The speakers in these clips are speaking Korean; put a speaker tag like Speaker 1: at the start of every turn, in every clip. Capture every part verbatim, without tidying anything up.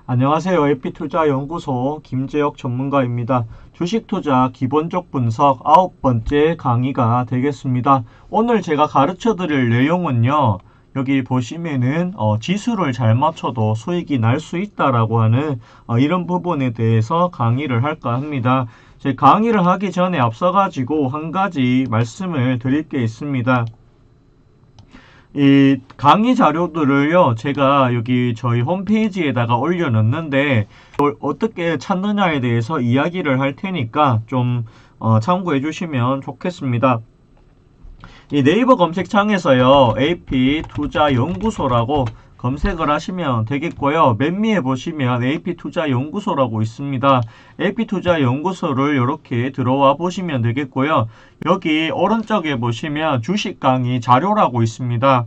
Speaker 1: 안녕하세요. 에이피투자연구소 김재혁 전문가입니다. 주식투자 기본적 분석 아홉 번째 강의가 되겠습니다. 오늘 제가 가르쳐 드릴 내용은요. 여기 보시면은 어, 지수를 잘 맞춰도 수익이 날 수 있다라고 하는 어, 이런 부분에 대해서 강의를 할까 합니다. 제 강의를 하기 전에 앞서 가지고 한 가지 말씀을 드릴 게 있습니다. 이 강의 자료들을요, 제가 여기 저희 홈페이지에다가 올려놨는데, 이걸 어떻게 찾느냐에 대해서 이야기를 할 테니까 좀 어, 참고해 주시면 좋겠습니다. 이 네이버 검색창에서요, 에이피투자연구소라고 검색을 하시면 되겠고요. 맨 위에 보시면 에이피투자연구소라고 있습니다. 에이피투자연구소를 이렇게 들어와 보시면 되겠고요. 여기 오른쪽에 보시면 주식 강의 자료라고 있습니다.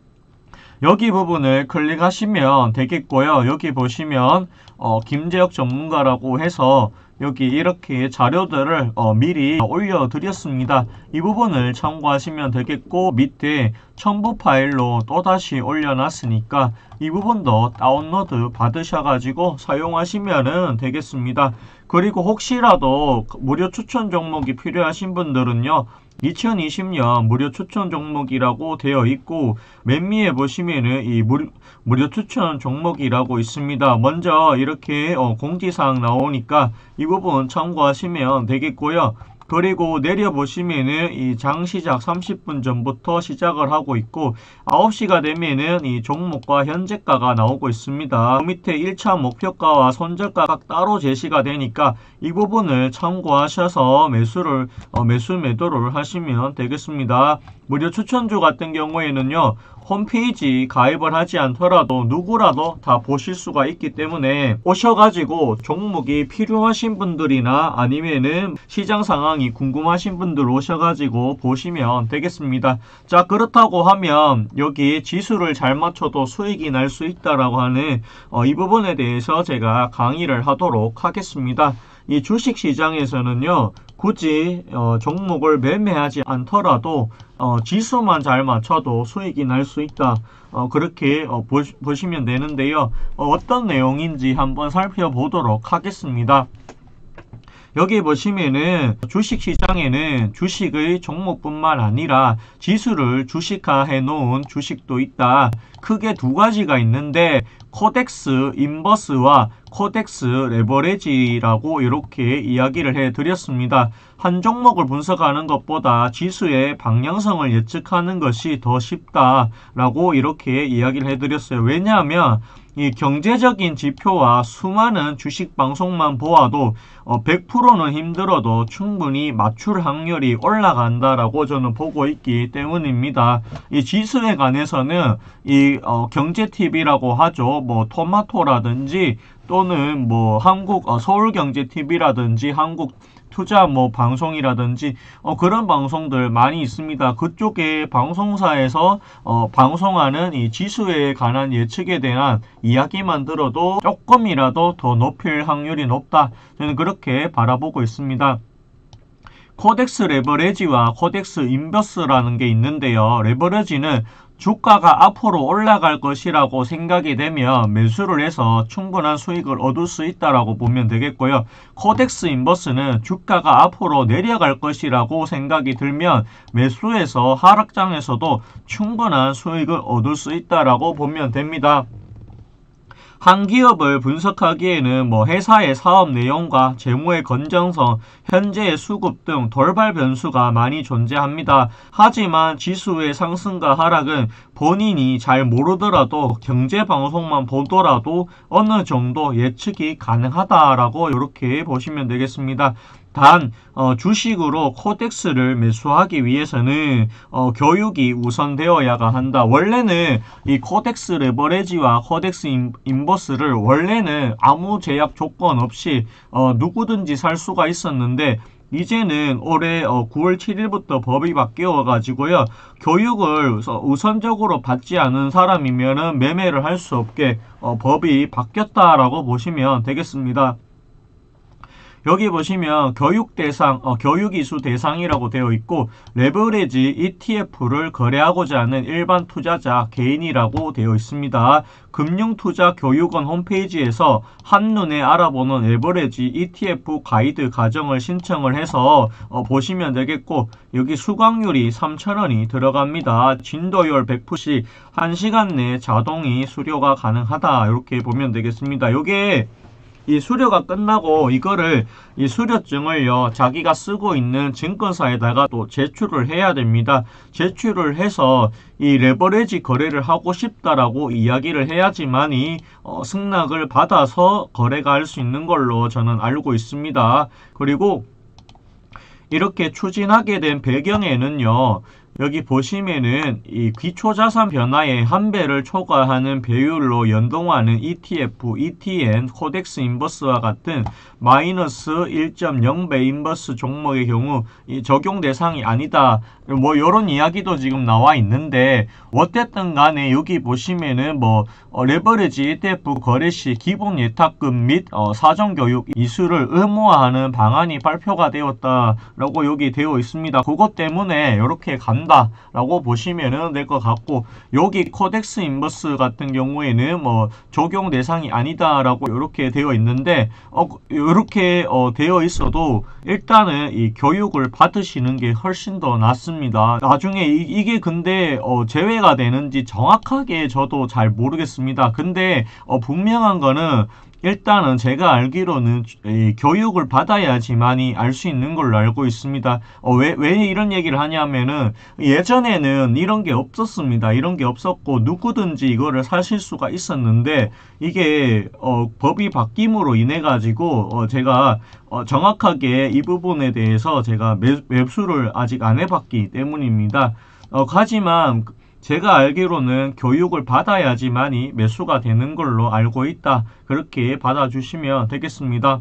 Speaker 1: 여기 부분을 클릭하시면 되겠고요. 여기 보시면 어, 김재혁 전문가라고 해서 여기 이렇게 자료들을 어, 미리 올려드렸습니다. 이 부분을 참고하시면 되겠고, 밑에 첨부 파일로 또다시 올려놨으니까 이 부분도 다운로드 받으셔가지고 사용하시면 되겠습니다. 그리고 혹시라도 무료 추천 종목이 필요하신 분들은요, 이천이십 년 무료 추천 종목이라고 되어 있고, 맨 위에 보시면은 이 무료, 무료 추천 종목이라고 있습니다. 먼저 이렇게 어, 공지사항 나오니까 이 부분 참고하시면 되겠고요. 그리고 내려보시면은 이 장시작 삼십 분 전부터 시작을 하고 있고, 아홉 시가 되면은 이 종목과 현재가가 나오고 있습니다. 그 밑에 일 차 목표가와 손절가가 따로 제시가 되니까 이 부분을 참고하셔서 매수를 어, 매수 매도를 하시면 되겠습니다. 무료 추천주 같은 경우에는요, 홈페이지 가입을 하지 않더라도 누구라도 다 보실 수가 있기 때문에 오셔가지고 종목이 필요하신 분들이나 아니면은 시장 상황이 궁금하신 분들 오셔가지고 보시면 되겠습니다. 자, 그렇다고 하면 여기 지수를 잘 맞춰도 수익이 날 수 있다라고 하는 어, 이 부분에 대해서 제가 강의를 하도록 하겠습니다. 이 주식 시장에서는요, 굳이 어, 종목을 매매하지 않더라도 어, 지수만 잘 맞춰도 수익이 날 수 있다. 어, 그렇게 어, 보시, 보시면 되는데요. 어, 어떤 내용인지 한번 살펴보도록 하겠습니다. 여기 보시면은 주식 시장에는 주식의 종목뿐만 아니라 지수를 주식화해 놓은 주식도 있다. 크게 두 가지가 있는데 코덱스 인버스와 코덱스 레버리지라고 이렇게 이야기를 해 드렸습니다. 한 종목을 분석하는 것보다 지수의 방향성을 예측하는 것이 더 쉽다라고 이렇게 이야기를 해 드렸어요. 왜냐하면 이 경제적인 지표와 수많은 주식 방송만 보아도 어, 백 퍼센트는 힘들어도 충분히 맞출 확률이 올라간다라고 저는 보고 있기 때문입니다. 이 지수에 관해서는 이 어, 경제티비라고 하죠. 뭐 토마토라든지 또는 뭐 한국 어, 서울경제티비라든지 한국 투자 뭐 방송이라든지 어, 그런 방송들 많이 있습니다. 그쪽에 방송사에서 어, 방송하는 이 지수에 관한 예측에 대한 이야기만 들어도 조금이라도 더 높일 확률이 높다. 저는 그렇게 바라보고 있습니다. 코덱스 레버리지와 코덱스 인버스라는 게 있는데요. 레버리지는 주가가 앞으로 올라갈 것이라고 생각이 되면 매수를 해서 충분한 수익을 얻을 수 있다라고 보면 되겠고요. 코덱스 인버스는 주가가 앞으로 내려갈 것이라고 생각이 들면 매수해서 하락장에서도 충분한 수익을 얻을 수 있다라고 보면 됩니다. 한 기업을 분석하기에는 뭐 회사의 사업 내용과 재무의 건전성, 현재의 수급 등 돌발 변수가 많이 존재합니다. 하지만 지수의 상승과 하락은 본인이 잘 모르더라도 경제 방송만 보더라도 어느 정도 예측이 가능하다라고 이렇게 보시면 되겠습니다. 단 어, 주식으로 코덱스를 매수하기 위해서는 어, 교육이 우선되어야가 한다. 원래는 이 코덱스 레버리지와 코덱스 인, 인버스를 원래는 아무 제약 조건 없이 어, 누구든지 살 수가 있었는데 이제는 올해 어, 구월 칠일부터 법이 바뀌어 가지고요, 교육을 우선적으로 받지 않은 사람이면은 매매를 할 수 없게 어, 법이 바뀌었다라고 보시면 되겠습니다. 여기 보시면 교육 대상, 어, 교육 이수 대상이라고 되어 있고 레버리지 이티에프를 거래하고자 하는 일반 투자자 개인이라고 되어 있습니다. 금융투자교육원 홈페이지에서 한눈에 알아보는 레버리지 이티에프 가이드 과정을 신청을 해서 어, 보시면 되겠고 여기 수강료이 삼천 원이 들어갑니다. 진도율 백 퍼센트 한 시간 내에 자동이 수료가 가능하다. 이렇게 보면 되겠습니다. 요게 이 수료가 끝나고 이거를 이 수료증을요 자기가 쓰고 있는 증권사에다가 또 제출을 해야 됩니다. 제출을 해서 이 레버리지 거래를 하고 싶다라고 이야기를 해야지만이 어, 승낙을 받아서 거래가 할 수 있는 걸로 저는 알고 있습니다. 그리고 이렇게 추진하게 된 배경에는요. 여기 보시면은 이 기초자산 변화의 한 배를 초과하는 배율로 연동하는 이티에프, 이티엔, 코덱스 인버스와 같은 마이너스 일 점 영 배 인버스 종목의 경우 이 적용 대상이 아니다. 뭐 이런 이야기도 지금 나와 있는데 어쨌든 간에 여기 보시면은 뭐 어, 레버리지 이티에프 거래 시 기본 예탁금 및 어, 사전교육 이수를 의무화하는 방안이 발표가 되었다라고 여기 되어 있습니다. 그것 때문에 이렇게 간다. 라고 보시면 될 것 같고 여기 코덱스 인버스 같은 경우에는 뭐 적용 대상이 아니다 라고 이렇게 되어 있는데 어, 이렇게 어, 되어 있어도 일단은 이 교육을 받으시는 게 훨씬 더 낫습니다. 나중에 이, 이게 근데 어, 제외가 되는지 정확하게 저도 잘 모르겠습니다. 근데 어, 분명한 거는 일단은 제가 알기로는 이 교육을 받아야지만이 알 수 있는 걸로 알고 있습니다. 어, 왜, 왜 이런 얘기를 하냐면은 예전에는 이런 게 없었습니다. 이런 게 없었고 누구든지 이거를 사실 수가 있었는데 이게 어, 법이 바뀜으로 인해 가지고 어, 제가 어, 정확하게 이 부분에 대해서 제가 매, 매수를 아직 안 해봤기 때문입니다. 어, 하지만 제가 알기로는 교육을 받아야지만이 매수가 되는 걸로 알고 있다. 그렇게 받아주시면 되겠습니다.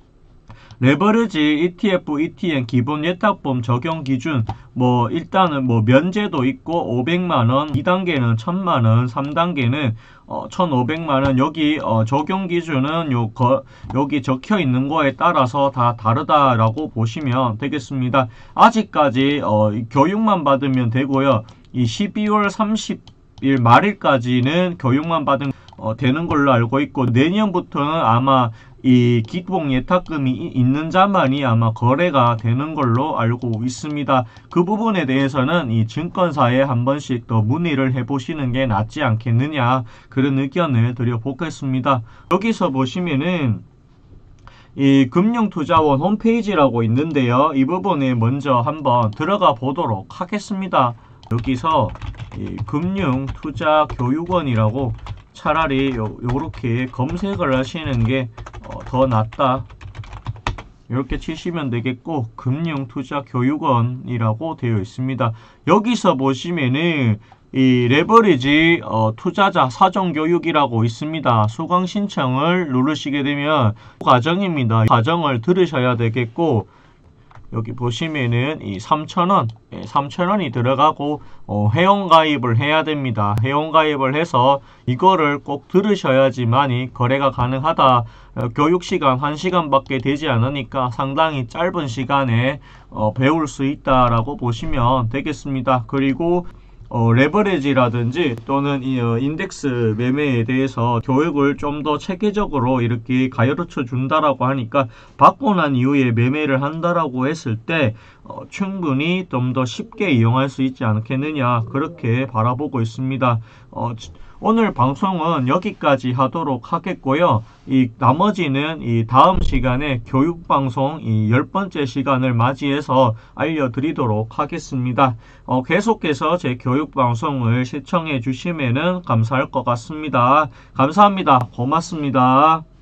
Speaker 1: 레버리지 이티에프, 이티엔 기본 예탁보험 적용 기준 뭐 일단은 뭐 면제도 있고 오백만 원, 이 단계는 천만 원, 삼 단계는 어, 천오백만 원. 여기 어, 적용 기준은 요 거, 여기 적혀 있는 거에 따라서 다 다르다라고 보시면 되겠습니다. 아직까지 어, 교육만 받으면 되고요. 이 십이월 삼십일 말일까지는 교육만 받은 어, 되는 걸로 알고 있고 내년부터는 아마 이 기본 예탁금이 있는 자만이 아마 거래가 되는 걸로 알고 있습니다. 그 부분에 대해서는 이 증권사에 한 번씩 더 문의를 해보시는 게 낫지 않겠느냐 그런 의견을 드려보겠습니다. 여기서 보시면은 이 금융투자원 홈페이지라고 있는데요. 이 부분에 먼저 한번 들어가 보도록 하겠습니다. 여기서 이 금융투자교육원이라고 차라리 요, 요렇게 검색을 하시는 게 더 어, 낫다. 이렇게 치시면 되겠고 금융투자교육원이라고 되어 있습니다. 여기서 보시면은 이 레버리지 어, 투자자 사전교육이라고 있습니다. 수강 신청을 누르시게 되면 과정입니다. 과정을 들으셔야 되겠고 여기 보시면은 이 삼천 원, 삼천 원이 들어가고 어, 회원가입을 해야 됩니다. 회원가입을 해서 이거를 꼭 들으셔야지만이 거래가 가능하다. 어, 교육시간 한 시간밖에 되지 않으니까 상당히 짧은 시간에 어, 배울 수 있다라고 보시면 되겠습니다. 그리고 어, 레버리지라든지 또는 이 어, 인덱스 매매에 대해서 교육을 좀 더 체계적으로 이렇게 가르쳐 준다라고 하니까 받고 난 이후에 매매를 한다라고 했을 때 어, 충분히 좀 더 쉽게 이용할 수 있지 않겠느냐 그렇게 바라보고 있습니다. 어, 오늘 방송은 여기까지 하도록 하겠고요. 이 나머지는 이 다음 시간에 교육방송 이 열 번째 시간을 맞이해서 알려드리도록 하겠습니다. 어, 계속해서 제 교육방송을 시청해 주시면 감사할 것 같습니다. 감사합니다. 고맙습니다.